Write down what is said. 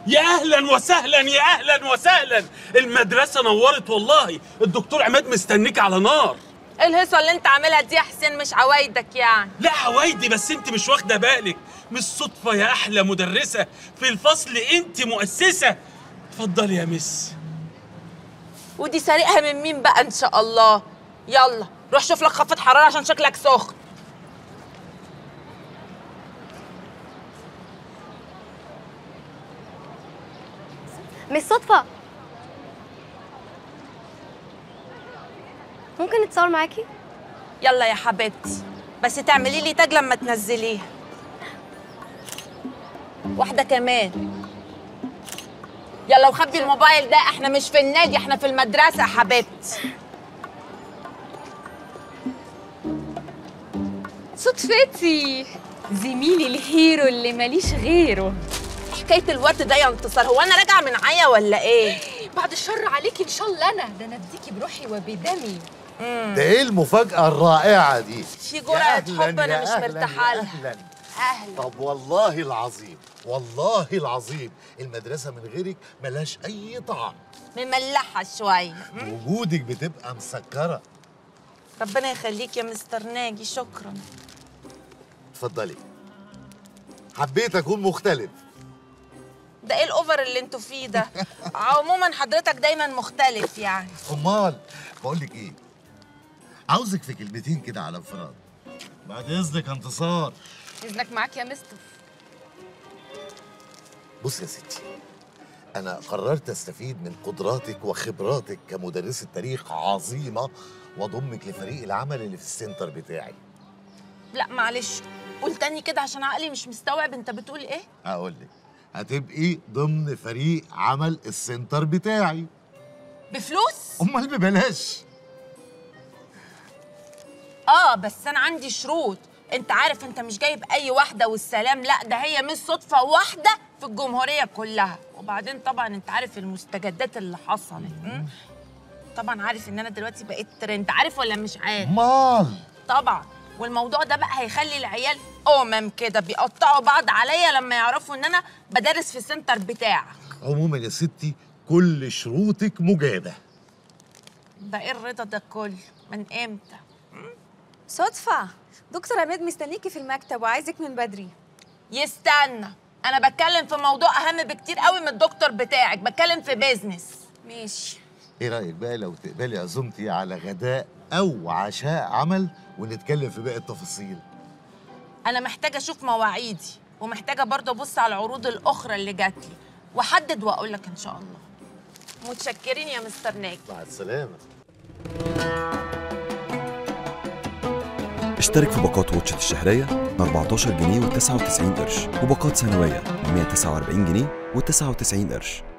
يا اهلا وسهلا، يا اهلا وسهلا. المدرسه نورت والله. الدكتور عماد مستنيك على نار. ايه الهيصه اللي انت عاملها دي يا حسين؟ مش عوايدك يعني؟ لا عوايدي، بس انت مش واخده بالك. مش صدفه يا احلى مدرسه في الفصل، انت مؤسسه. اتفضلي يا مس. ودي سارقها من مين بقى ان شاء الله؟ يلا روح شوف لك خفض حراره عشان شكلك سخن. مش صدفة. ممكن نتصور معاكي؟ يلا يا حبيبتي، بس تعملي لي تاج لما تنزليها. واحدة كمان. يلا وخبي الموبايل ده، احنا مش في النادي، احنا في المدرسة يا حبيبتي. صدفتي زميلي الهيرو اللي ماليش غيره. حكاية الوقت ده يا انتصار، هو انا راجعة من عيا ولا ايه؟ بعد الشر عليكي ان شاء الله، ده انا اديكي بروحي وبدمي. ده ايه المفاجأة الرائعة دي؟ في جرعة حب انا مش مرتاحة لها. أهلا. طب والله العظيم، والله العظيم المدرسة من غيرك ملهاش أي طعم. مملحة شوية. وجودك بتبقى مسكرة. ربنا يخليك يا مستر ناجي، شكرا. اتفضلي. حبيت أكون مختلف. ده ايه الاوفر اللي انتوا فيه ده؟ عموما حضرتك دايما مختلف يعني. أمال بقول لك إيه؟ عاوزك في كلمتين كده على انفراد. بعد إذنك يا انتصار. اذنك معاك يا مستر. بص يا ستي، أنا قررت أستفيد من قدراتك وخبراتك كمدرسة تاريخ عظيمة وأضمك لفريق العمل اللي في السنتر بتاعي. لا معلش، قول تاني كده عشان عقلي مش مستوعب انت بتقول ايه؟ هقول لك، هتبقي ضمن فريق عمل السنتر بتاعي. بفلوس؟ أمال ببلاش. بس أنا عندي شروط. أنت عارف أنت مش جايب أي واحدة والسلام، لا ده هي مش صدفة واحدة في الجمهورية كلها. وبعدين طبعا أنت عارف المستجدات اللي حصلت. طبعا عارف إن أنا دلوقتي بقيت ترند، عارف ولا مش عارف؟ مال طبعا. والموضوع ده بقى هيخلي العيال كده بيقطعوا بعض عليا لما يعرفوا إن أنا بدرس في السنتر بتاعك. عموما يا ستي كل شروطك مجابة. ده إيه الرضا ده كله؟ من إمتى؟ صدفة، دكتور عماد مستنيكي في المكتب وعايزك من بدري. يستنى، أنا بتكلم في موضوع أهم بكتير قوي من الدكتور بتاعك، بتكلم في بيزنس. ماشي. إيه رأيك بقى لو تقبلي عزومتي على غداء أو عشاء عمل ونتكلم في باقي التفاصيل؟ أنا محتاجة أشوف مواعيدي، ومحتاجة برضه أبص على العروض الأخرى اللي جاتلي وأحدد وأقول لك إن شاء الله. متشكرين يا مستر ناجي. مع السلامة. اشترك في باقات واتشت الشهرية ب 14 جنيه و99 قرش، وباقات سنوية ب 149 جنيه و99 قرش.